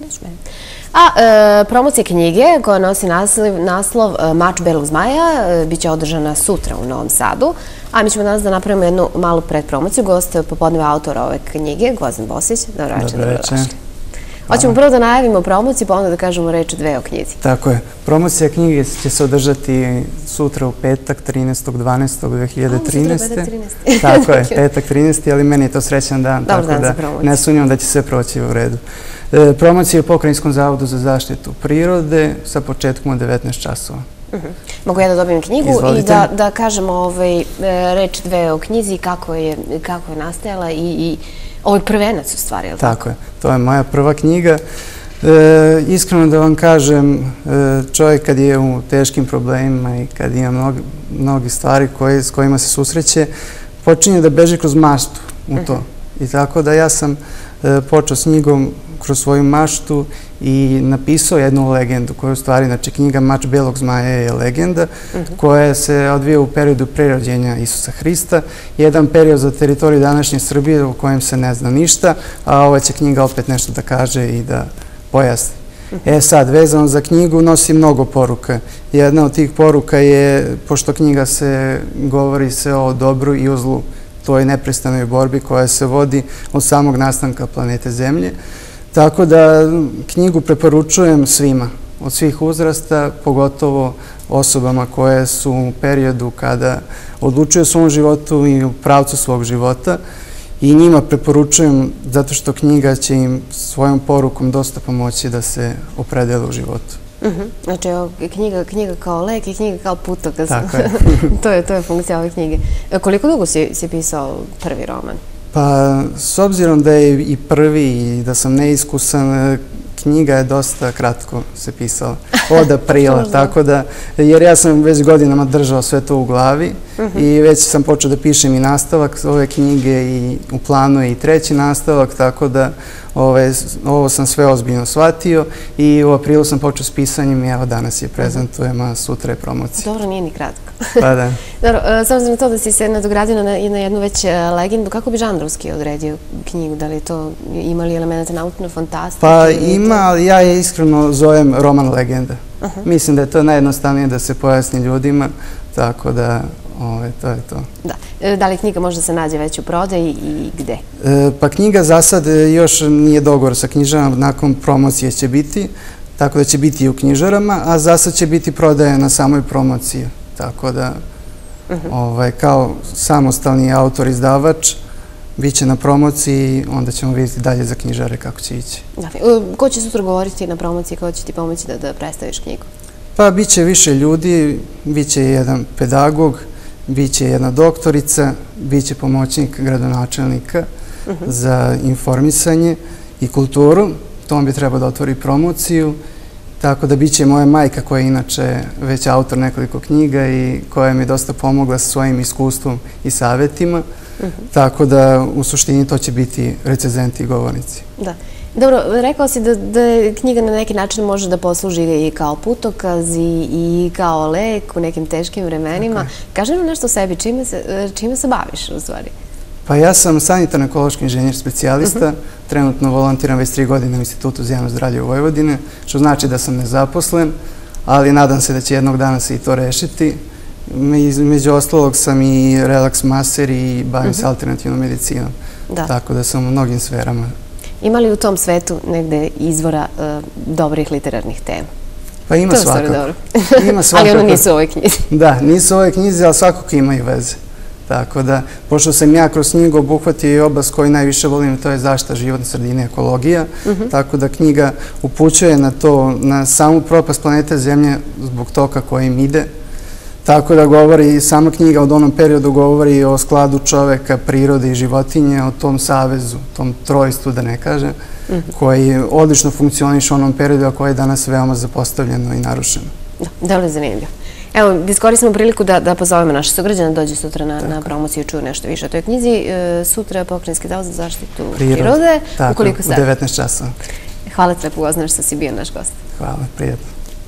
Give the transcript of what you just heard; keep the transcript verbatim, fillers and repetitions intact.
A promocija knjige koja nosi naslov Mač belog zmaja biće održana sutra u Novom Sadu, a mi ćemo danas da napravimo jednu malu predpromociju. Gost popodneva autora ove knjige, Gvozden Bosić. Dobro večer, dobrodošli. Hoćemo prvo da najavimo promociju, pa onda da kažemo reč dve o knjizi. Tako je. Promocija knjige će se održati sutra u petak, trinaestog dvanaestog dve hiljade trinaeste. Tako je, petak trinaesti, ali meni je to srećan dan, tako da ne sumnjam da će sve proći u redu. Promocija je u Pokrajinskom zavodu za zaštitu prirode sa početkom od devetnaest časova. Mogu ja da dobijem knjigu i da kažemo reč dve o knjizi, kako je nastajala i ovo je prvenac u stvari, je li tako? Tako je. To je moja prva knjiga. Iskreno da vam kažem, čovjek kad je u teškim problemima i kad ima mnogi stvari s kojima se susreće, počinje da beži kroz maštu u to. I tako da ja sam počeo s knjigom kroz svoju maštu i napisao jednu legendu koja je u stvari, znači knjiga Mač belog zmaja je legenda koja se odvija u periodu prerođenja Isusa Hrista. Jedan period za teritoriju današnje Srbije u kojem se ne zna ništa, a ova će knjiga opet nešto da kaže i da pojasni. E sad, vezano za knjigu nosi mnogo poruka. Jedna od tih poruka je, pošto knjiga se govori se o dobru i o zlu, toj neprestanoj borbi koja se vodi od samog nastanka planete Zemlje. Tako da knjigu preporučujem svima, od svih uzrasta, pogotovo osobama koje su u periodu kada odlučuju o svom životu i u pravcu svog života. I njima preporučujem zato što knjiga će im svojom porukom dosta pomoći da se opredele u životu. Znači, knjiga kao lek i knjiga kao putokaz. To je funkcija ove knjige. Koliko dugo si pisao prvi roman? Pa, s obzirom da je i prvi i da sam neiskusan, knjiga je dosta kratko se pisala, od aprila, tako da, jer ja sam već godinama držao sve to u glavi i već sam počeo da pišem i nastavak ove knjige i u planu je i treći nastavak, tako da ovo sam sve ozbiljno shvatio i u aprilu sam počeo s pisanjem i evo danas je prezentujem, a sutra je promocija. Dobro, nije ni kratko. Pa da. Dobro, s obzirom na to da si se nadogradio na jednu već legendu, kako bi žanrovski odredio knjigu? Da li to ima li elementa naučne fantastike? Pa ima, ali ja je iskreno zovem roman legenda. Mislim da je to najjednostavnije da se pojasni ljudima, tako da to je to. Da. Da li knjiga može da se nađe već u prodaji i gde? Pa knjiga za sad još nije dogovor sa knjižarama, nakon promocije će biti, tako da će biti i u knjižarama, a za sad će biti prodaja na samoj promociji. Tako da, kao samostalni autor, izdavač, bit će na promociji, onda ćemo vidjeti dalje za knjižare kako će ići. Ko će sutra govoriti na promociji, ko će ti pomoći da predstaviš knjigu? Pa, bit će više ljudi, bit će jedan pedagog, bit će jedna doktorica, bit će pomoćnik gradonačelnika za informisanje i kulturu. To on bi trebao da otvori promociju. Tako da bit će moja majka koja je inače već autor nekoliko knjiga i koja mi je dosta pomogla sa svojim iskustvom i savjetima. Tako da u suštini to će biti recenzenti i govornici. Da. Dobro, rekao si da knjiga na neki način može da posluži i kao putokaz i kao lek u nekim teškim vremenima. Kaži nam nešto o sebi, čime se baviš u stvari? Pa ja sam sanitarno-ekološki inženjer specijalista, trenutno volontiram već tri godine u Institutu za javno zdravlje u Vojvodine, što znači da sam nezaposlen, ali nadam se da će jednog dana se i to rešiti. Među ostalog sam i relaks maser i bavim se alternativnom medicinom, tako da sam u mnogim sferama. Ima li u tom svetu negde izvora dobrih literarnih tema? Pa ima svakako. Ali ono nisu u ovoj knjizi. Da, nisu u ovoj knjizi, ali svakako imaju veze. Tako da, pošto sam ja kroz knjigu obuhvatio i oblast koju najviše volim, to je zaštita životne sredine i ekologija, tako da knjiga upućuje na to, na samu propast planete Zemlje zbog toka kojim ide. Tako da govori, sama knjiga od onom periodu govori o skladu čoveka, prirode i životinje, o tom savezu, tom trojstvu, da ne kažem, koji odlično funkcioniše u onom periodu, a koji je danas veoma zapostavljeno i narušeno. Da, dobro je zanimljivo. Evo, iskoristimo priliku da pozovemo naše sugrađane, dođe sutra na promociju i čuju nešto više o toj knjizi. Sutra Pokrajinski zavod za zaštitu prirode. Tako, u devetnaest časova. Hvala ti lepo, Gvozdene, što si bio naš gost. Hvala, prijatno.